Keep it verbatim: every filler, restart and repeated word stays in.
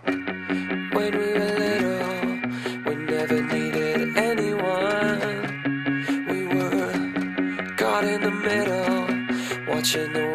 When we were little, we never needed anyone. We were caught in the middle, watching the